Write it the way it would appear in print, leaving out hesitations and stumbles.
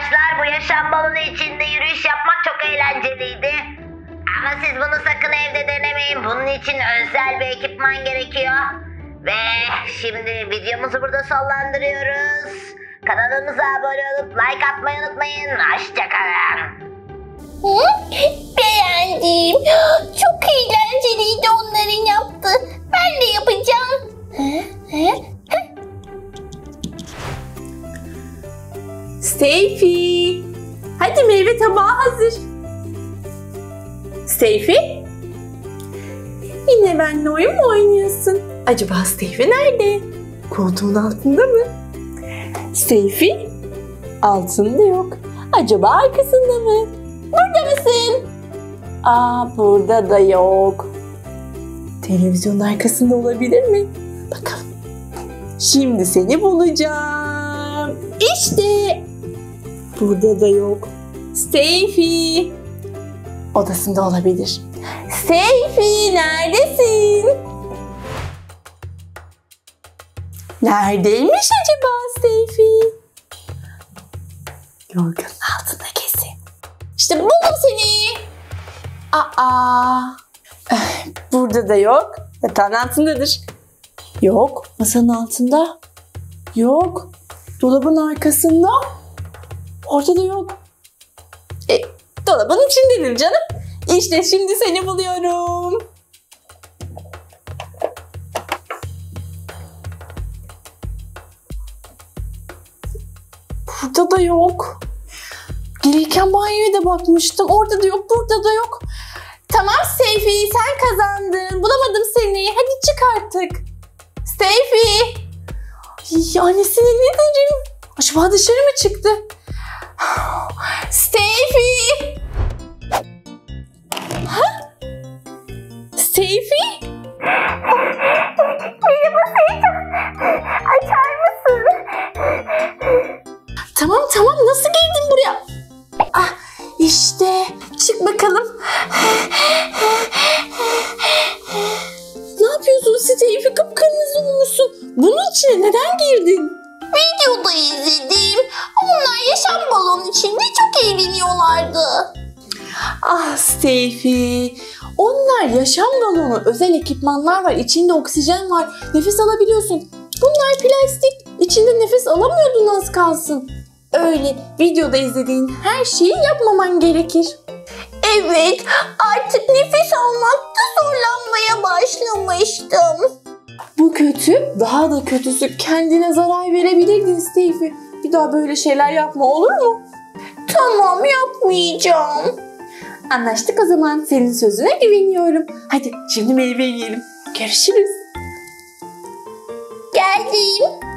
arkadaşlar, bu yaşam balonu içinde yürüyüş yapmak çok eğlenceliydi. Ama siz bunu sakın evde denemeyin. Bunun için özel bir ekipman gerekiyor. Ve şimdi videomuzu burada sonlandırıyoruz. Kanalımıza abone olup like atmayı unutmayın. Hoşçakalın. Beğendim. Çok eğlenceliydi onların yaptığı. Ben de yapacağım. Seyfi, hadi meyve tabağı hazır. Seyfi, yine benimle oyun mu oynuyorsun? Acaba Seyfi nerede? Koltuğun altında mı? Seyfi, altında yok. Acaba arkasında mı? Burada mısın? Burada da yok. Televizyonun arkasında olabilir mi? Bakalım. Şimdi seni bulacağım. İşte. Burada da yok. Seyfi. Odasında olabilir. Seyfi, neredesin? Neredeymiş acaba Seyfi? Yorganın altında kesin. İşte buldum seni. Burada da yok. Yatağın altındadır. Yok. Masanın altında. Yok. Dolabın arkasında. Orada da yok. Dolabın içindedir canım. İşte şimdi seni buluyorum. Burada da yok. Gelirken banyoya da bakmıştım. Orada da yok, burada da yok. Tamam Seyfi, sen kazandın. Bulamadım seni. Hadi çık artık. Seyfi. Annesine ne derim? Acaba dışarı mı çıktı? Seyfi. Ha? Seyfi? Merhaba Seyfi. Açar mısın? Tamam. Nasıl girdin buraya? İşte. Çık bakalım. Ne yapıyorsun Seyfi? Kıpkırmızı olmuşsun. Bunun içine neden girdin? Videoda izledim. Onlar yaşam balonu içinde çok eğleniyorlardı. Seyfi. Onlar yaşam balonu. Özel ekipmanlar var. İçinde oksijen var. Nefes alabiliyorsun. Bunlar plastik. İçinde nefes alamıyordun az kalsın. Öyle videoda izlediğin her şeyi yapmaman gerekir. Evet, artık nefes almakta zorlanmaya başlamıştım. Bu kötü, daha da kötüsü kendine zarar verebilirdin Seyfi. Bir daha böyle şeyler yapma, olur mu? Tamam, yapmayacağım. Anlaştık o zaman. Senin sözüne güveniyorum. Hadi şimdi meyve yiyelim. Görüşürüz. Geldim.